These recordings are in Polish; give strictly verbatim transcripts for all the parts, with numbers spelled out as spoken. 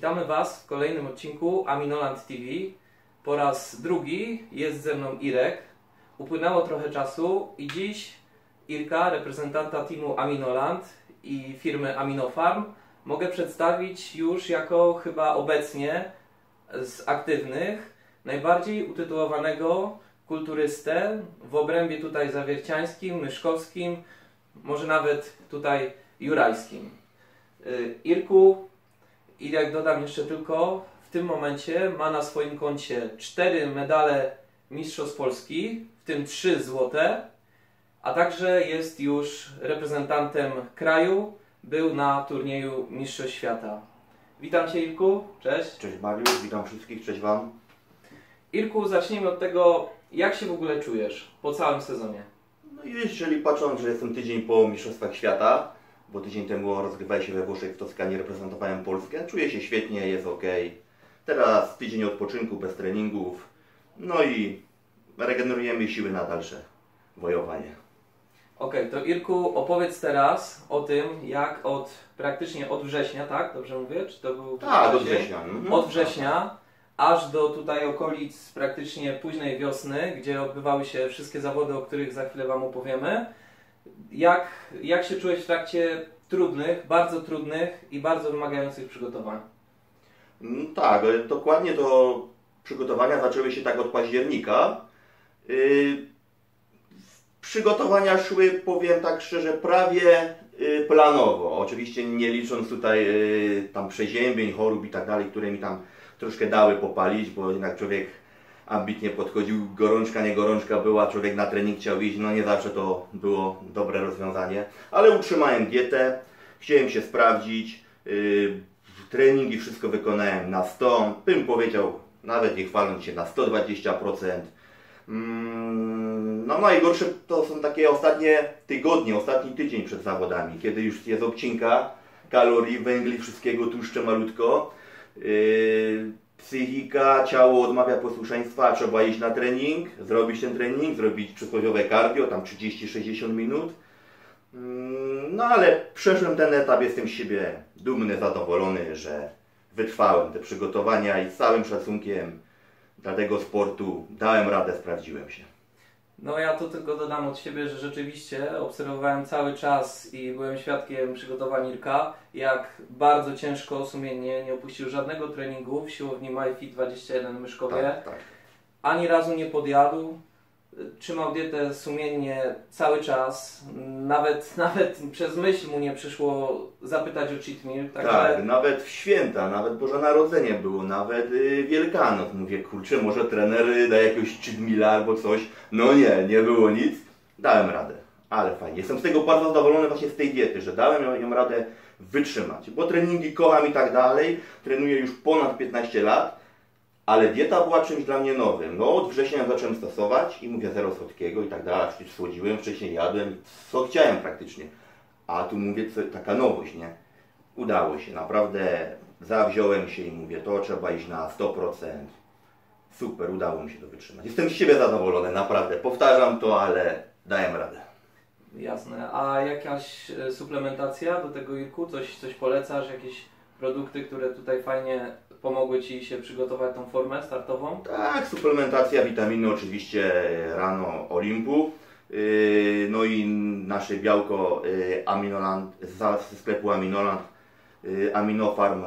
Witamy Was w kolejnym odcinku Aminoland T V. Po raz drugi jest ze mną Irek. Upłynęło trochę czasu i dziś Irka, reprezentanta teamu Aminoland i firmy Aminofarm, mogę przedstawić już jako chyba obecnie z aktywnych najbardziej utytułowanego kulturystę w obrębie tutaj zawierciańskim, myszkowskim, może nawet tutaj jurajskim. Irku, i jak dodam jeszcze tylko, w tym momencie ma na swoim koncie cztery medale Mistrzostw Polski, w tym trzy złote, a także jest już reprezentantem kraju, był na turnieju Mistrzostw Świata. Witam Cię, Irku, cześć. Cześć Mariusz, witam wszystkich, cześć Wam. Irku, zacznijmy od tego, jak się w ogóle czujesz po całym sezonie? No i jeżeli patrząc, że jestem tydzień po Mistrzostwach Świata, bo tydzień temu rozgrywali się we Włoszech, w Toskanii, reprezentowałem Polskę, czuję się świetnie, jest ok. Teraz tydzień odpoczynku, bez treningów, no i regenerujemy siły na dalsze wojowanie. Ok, to Irku, opowiedz teraz o tym, jak od praktycznie od września, tak? Dobrze mówię? Czy to był Tak, od września. Mhm. Od września aż do tutaj okolic praktycznie późnej wiosny, gdzie odbywały się wszystkie zawody, o których za chwilę Wam opowiemy. Jak, jak się czułeś w trakcie trudnych, bardzo trudnych i bardzo wymagających przygotowań? No tak, dokładnie to przygotowania zaczęły się tak od października. Yy, przygotowania szły, powiem tak szczerze, prawie yy, planowo. Oczywiście nie licząc tutaj yy, tam przeziębień, chorób i tak dalej, które mi tam troszkę dały popalić, bo jednak człowiek ambitnie podchodził, gorączka, nie gorączka była, człowiek na trening chciał iść, no nie zawsze to było dobre rozwiązanie, ale utrzymałem dietę, chciałem się sprawdzić, yy, treningi wszystko wykonałem na sto, bym powiedział, nawet nie chwaląc się, na sto dwadzieścia procent. Mm, no najgorsze to są takie ostatnie tygodnie, ostatni tydzień przed zawodami, kiedy już jest obcinka kalorii, węgli, wszystkiego, tłuszcze malutko. Yy, psychika, ciało odmawia posłuszeństwa, trzeba iść na trening, zrobić ten trening, zrobić przysłowiowe cardio, tam trzydzieści sześćdziesiąt minut. Yy, no ale przeszłem ten etap, jestem z siebie dumny, zadowolony, że wytrwałem te przygotowania i z całym szacunkiem dla tego sportu dałem radę, sprawdziłem się. No ja to tylko dodam od siebie, że rzeczywiście obserwowałem cały czas i byłem świadkiem przygotowań Irka, jak bardzo ciężko, sumiennie nie opuścił żadnego treningu w siłowni MyFit dwadzieścia jeden w Myszkowie. Tak, tak. Ani razu nie podjadł, trzymał dietę sumiennie cały czas, nawet, nawet przez myśl mu nie przyszło zapytać o cheat meal. Także... Tak, nawet w święta, nawet Boże Narodzenie było, nawet yy, Wielkanoc. Mówię, kurczę, może trener da jakiegoś cheat meala albo coś. No nie, nie było nic. Dałem radę, ale fajnie. Jestem z tego bardzo zadowolony właśnie z tej diety, że dałem ją radę wytrzymać. Bo treningi kocham i tak dalej, trenuję już ponad piętnaście lat. Ale dieta była czymś dla mnie nowym. No od września zacząłem stosować i mówię zero słodkiego i tak dalej. Słodziłem, wcześniej jadłem, co chciałem praktycznie. A tu mówię, co, taka nowość, nie? Udało się, naprawdę zawziąłem się i mówię, to trzeba iść na sto procent. Super, udało mi się to wytrzymać. Jestem z siebie zadowolony, naprawdę. Powtarzam to, ale dałem radę. Jasne. A jakaś suplementacja do tego, Irku? Coś, coś polecasz? Jakieś produkty, które tutaj fajnie pomogły Ci się przygotować tą formę startową? Tak, suplementacja, witaminy oczywiście rano Olimpu. No i nasze białko Aminoland, ze sklepu Aminoland, Aminofarm.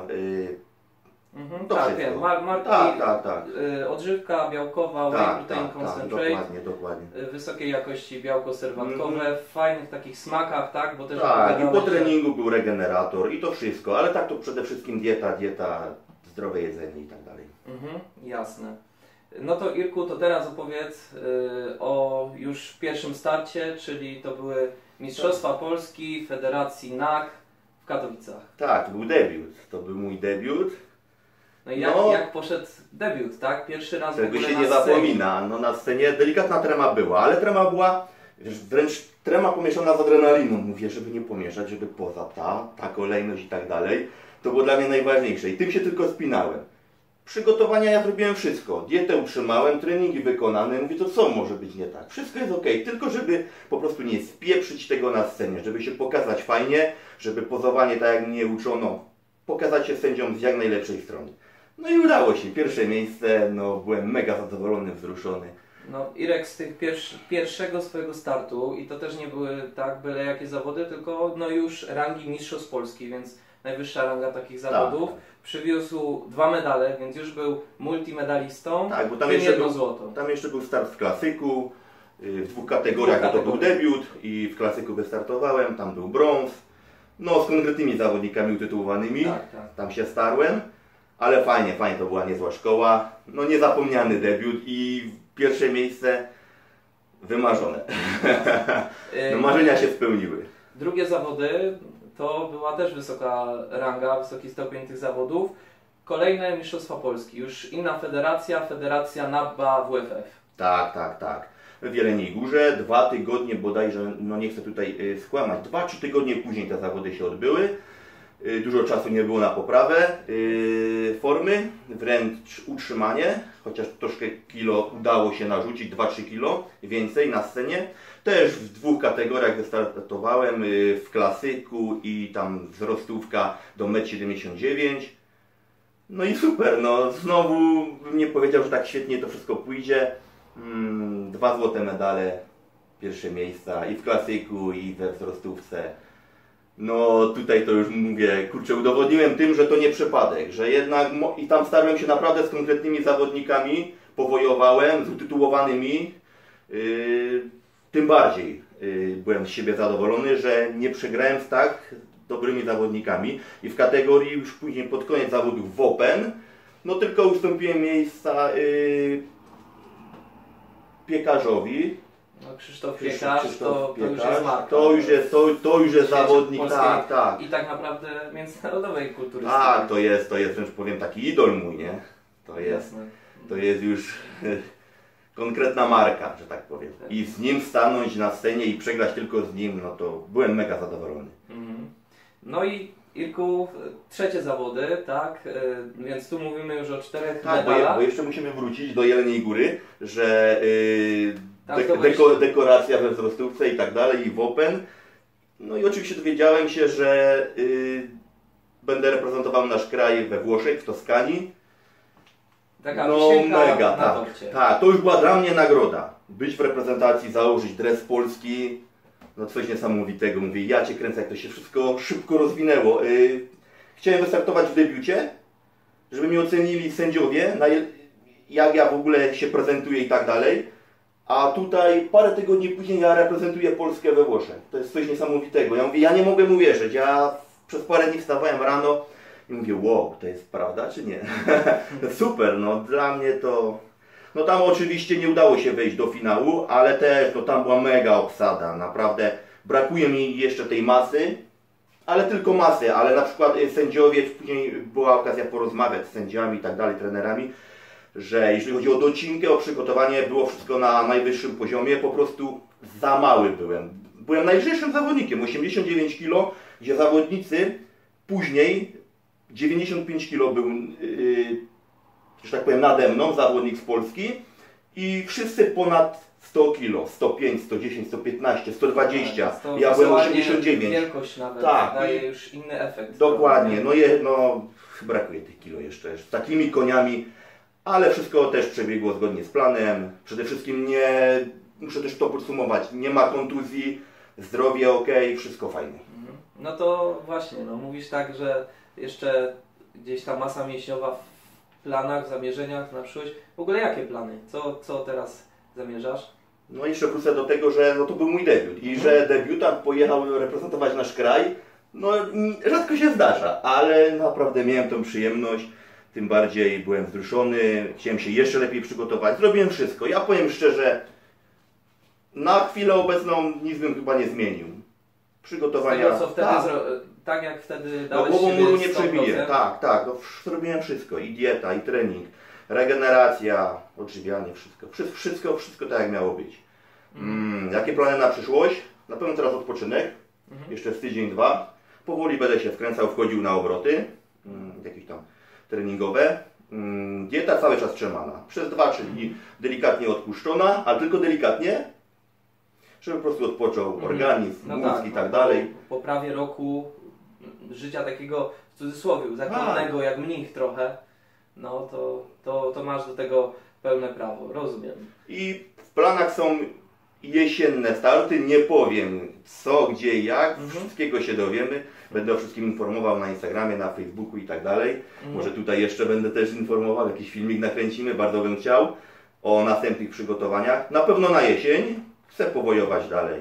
Mhm, tak, wiem, Mar marki, tak, tak, tak. Odżywka białkowa, tak, whey protein tak, concentrate, tak, dokładnie, dokładnie. Wysokiej jakości białko serwatkowe, mm. w fajnych takich smakach, tak? Bo też tak, i po treningu był regenerator i to wszystko, ale tak to przede wszystkim dieta, dieta, zdrowe jedzenie i tak dalej. Mhm, jasne. No to Irku, to teraz opowiedz y, o już pierwszym starcie, czyli to były Mistrzostwa Polski Federacji N A K w Katowicach. Tak, to był debiut, to był mój debiut. No i jak, no, jak poszedł debiut, tak? Pierwszy raz tego w ogóle się na nie scenie. zapomina, no na scenie delikatna trema była, ale trema była wiesz, wręcz trema pomieszana z adrenaliną, mówię, żeby nie pomieszać, żeby poza ta, ta kolejność i tak dalej. To było dla mnie najważniejsze i tym się tylko spinałem. Przygotowania ja zrobiłem wszystko, dietę utrzymałem, treningi wykonane, mówię, to co może być nie tak? Wszystko jest ok, tylko żeby po prostu nie spieprzyć tego na scenie, żeby się pokazać fajnie, żeby pozowanie tak jak mnie uczono pokazać się sędziom z jak najlepszej strony. No i udało się, pierwsze miejsce, no byłem mega zadowolony, wzruszony. No Irek z tych pierwsz, pierwszego swojego startu i to też nie były tak byle jakie zawody, tylko no już rangi mistrzostw Polski, więc najwyższa ranga takich zawodów. Tak. Przywiózł dwa medale, więc już był multimedalistą, tak, bo tam tym jeszcze jedno był, złoto. Tam jeszcze był start w klasyku, w dwóch kategoriach, bo to był debiut i w klasyku wystartowałem, tam był brąz. No z konkretnymi zawodnikami utytułowanymi, tak, tak. Tam się starłem, ale fajnie, fajnie, to była niezła szkoła. No niezapomniany debiut i pierwsze miejsce wymarzone. No marzenia się spełniły. Drugie zawody to była też wysoka ranga, wysoki stopień tych zawodów. Kolejne Mistrzostwa Polski, już inna federacja, Federacja NABBA W F F. Tak, tak, tak. W Jeleniej Górze, dwa tygodnie bodajże, no nie chcę tutaj y, skłamać, dwa, trzy tygodnie później te zawody się odbyły. Y, dużo czasu nie było na poprawę y, formy, wręcz utrzymanie, chociaż troszkę kilo udało się narzucić, dwa trzy kilo więcej na scenie. Też w dwóch kategoriach wystartowałem, y, w klasyku i tam wzrostówka do metr siedemdziesiąt dziewięć. No i super, no znowu bym nie powiedział, że tak świetnie to wszystko pójdzie. Hmm, dwa złote medale, pierwsze miejsca i w klasyku, i we wzrostówce. No tutaj to już mówię, kurczę, udowodniłem tym, że to nie przypadek, że jednak i tam starałem się naprawdę z konkretnymi zawodnikami, powojowałem z utytułowanymi, yy, tym bardziej yy, byłem z siebie zadowolony, że nie przegrałem z tak dobrymi zawodnikami i w kategorii już później pod koniec zawodów w Open, no tylko ustąpiłem miejsca yy, piekarzowi. No, Krzysztof Piekarz, Krzysztof to, to już jest marka. To już jest, to, to już jest zawodnik, tak, tak. I tak naprawdę międzynarodowej kultury. Tak, to jest, to jest, wręcz powiem, taki idol mój, nie? To jest, Jasne. to jest już konkretna marka, że tak powiem. I z nim stanąć na scenie i przegrać tylko z nim, no to byłem mega zadowolony. Mhm. No i Irku, trzecie zawody, tak? Więc tu mówimy już o czterech tak, medalach. Bo, bo jeszcze musimy wrócić do Jeleniej Góry, że yy, tak, de deko dekoracja we wzrostówce i tak dalej, i w Open. No i oczywiście dowiedziałem się, że yy, będę reprezentował nasz kraj we Włoszech, w Toskanii. Taka no mega, tak, tak. To już była dla mnie nagroda. Być w reprezentacji, założyć dres polski. No coś niesamowitego, mówię, ja Cię kręcę, jak to się wszystko szybko rozwinęło. Yy, chciałem wystartować w debiucie, żeby mi ocenili sędziowie, na jak ja w ogóle się prezentuję i tak dalej. A tutaj parę tygodni później ja reprezentuję Polskę we Włoszech. To jest coś niesamowitego. Ja mówię, ja nie mogę mu wierzyć. Ja przez parę dni wstawałem rano i mówię, wow, to jest prawda czy nie? Super, no dla mnie to... No tam oczywiście nie udało się wejść do finału, ale też no, tam była mega obsada, naprawdę brakuje mi jeszcze tej masy, ale tylko masy, ale na przykład sędziowie, później była okazja porozmawiać z sędziami i tak dalej, trenerami, że jeżeli chodzi o docinkę, o przygotowanie, było wszystko na najwyższym poziomie, po prostu za mały byłem. Byłem najlżejszym zawodnikiem, osiemdziesiąt dziewięć kilo, gdzie zawodnicy później dziewięćdziesiąt pięć kilo był... Yy, że tak powiem, nade mną, zawodnik z Polski i wszyscy ponad sto kilo, sto pięć, sto dziesięć, sto piętnaście, sto dwadzieścia, to ja byłem osiemdziesiąt dziewięć. Wielkość nawet tak, daje już inny efekt. Dokładnie, no, je, no brakuje tych kilo jeszcze, z takimi koniami, ale wszystko też przebiegło zgodnie z planem. Przede wszystkim nie, muszę też to podsumować, nie ma kontuzji, zdrowie ok, wszystko fajnie. No to właśnie, no mówisz tak, że jeszcze gdzieś ta masa mięśniowa w planach, w zamierzeniach na przyszłość. W ogóle jakie plany? Co, co teraz zamierzasz? No jeszcze wrócę do tego, że no to był mój debiut i mhm. że debiutant pojechał reprezentować nasz kraj, no rzadko się zdarza, ale naprawdę miałem tą przyjemność, tym bardziej byłem wzruszony, chciałem się jeszcze lepiej przygotować, zrobiłem wszystko. Ja powiem szczerze, na chwilę obecną nic bym chyba nie zmienił. Przygotowania... Z tego, co wtedy tak. tak jak wtedy dałeś no, głową muru nie przebiję, tak, tak, no, zrobiłem wszystko, i dieta, i trening, regeneracja, odżywianie, wszystko, wszystko, wszystko, wszystko tak jak miało być. Mm, jakie plany na przyszłość? Na pewno teraz odpoczynek, mhm. jeszcze z tydzień, dwa, powoli będę się wkręcał, wchodził na obroty, mm, jakieś tam treningowe, mm, dieta cały czas trzymana, przez dwa trzy dni delikatnie odpuszczona, ale tylko delikatnie, żeby po prostu odpoczął organizm, no mózg tak, i tak dalej. Po, po prawie roku życia takiego w cudzysłowie zakonnego, jak mnich trochę, no to, to, to masz do tego pełne prawo, rozumiem. I w planach są jesienne starty, nie powiem co, gdzie, jak, mhm. wszystkiego się dowiemy. Będę o wszystkim informował na Instagramie, na Facebooku i tak dalej. Mhm. Może tutaj jeszcze będę też informował, jakiś filmik nakręcimy, bardzo bym chciał, o następnych przygotowaniach. Na pewno na jesień chcę powojować dalej.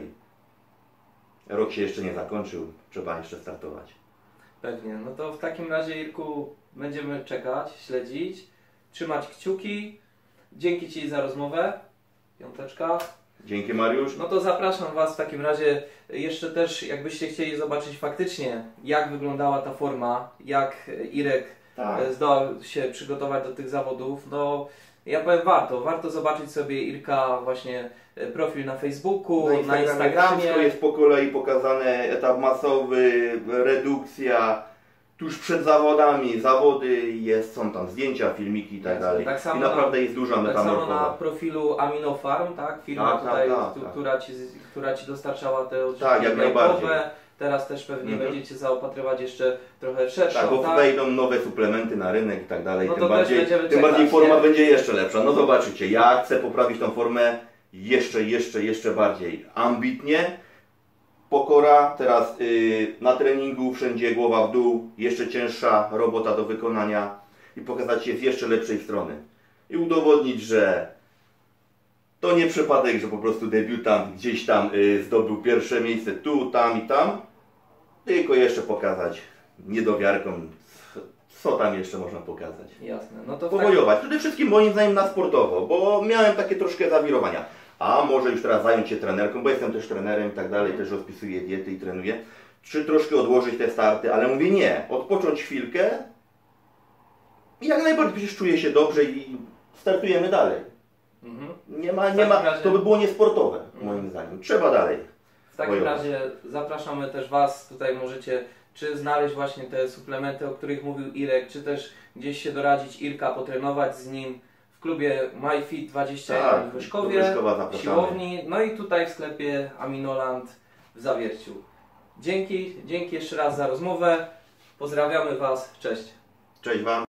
Rok się jeszcze nie zakończył, trzeba jeszcze startować. Pewnie, no to w takim razie, Irku, będziemy czekać, śledzić, trzymać kciuki. Dzięki Ci za rozmowę, piąteczka. Dzięki, Mariusz. No to zapraszam Was w takim razie jeszcze też, jakbyście chcieli zobaczyć faktycznie, jak wyglądała ta forma, jak Irek tak. zdołał się przygotować do tych zawodów. No ja powiem, warto, warto zobaczyć sobie Irka właśnie profil na Facebooku, na Instagramie. Na Instagramie. Wszystko jest po kolei pokazane, etap masowy, redukcja, tuż przed zawodami, zawody, jest, są tam zdjęcia, filmiki i tak dalej. Tak samo I naprawdę jest duża metamorfoza. Tak samo na profilu Aminofarm, tak? Firma tak, tutaj, tak, tak, która, ci, która Ci dostarczała te tak, jak najbardziej. Teraz też pewnie mhm. będziecie zaopatrywać jeszcze trochę szerszą. Tak, bo tak? wejdą nowe suplementy na rynek i tak dalej. No tym bardziej, tym czekać, bardziej forma nie? będzie jeszcze lepsza. No zobaczycie, ja chcę poprawić tą formę jeszcze, jeszcze, jeszcze bardziej ambitnie. Pokora, teraz yy, na treningu wszędzie głowa w dół, jeszcze cięższa robota do wykonania i pokazać się z jeszcze lepszej strony. I udowodnić, że to nie przypadek, że po prostu debiutant gdzieś tam yy, zdobył pierwsze miejsce tu, tam i tam, tylko jeszcze pokazać niedowiarkom, co tam jeszcze można pokazać. Jasne. No to powojować. Przede wszystkim moim zdaniem na sportowo, bo miałem takie troszkę zawirowania. A może już teraz zająć się trenerką, bo jestem też trenerem i tak dalej, też rozpisuję diety i trenuję. Czy troszkę odłożyć te starty, ale mówię nie, odpocząć chwilkę i jak najbardziej przecież czuję się dobrze i startujemy dalej. Mhm. Nie ma, nie ma, razie... to by było niesportowe mhm. moim zdaniem. Trzeba dalej. W takim bojować. razie zapraszamy też Was, tutaj możecie czy znaleźć właśnie te suplementy, o których mówił Irek, czy też gdzieś się doradzić Irka, potrenować z nim. W klubie MyFit dwadzieścia jeden tak, w Wyszkowie, w siłowni, no i tutaj w sklepie Aminoland w Zawierciu. Dzięki, dzięki jeszcze raz za rozmowę. Pozdrawiamy Was, cześć. Cześć Wam.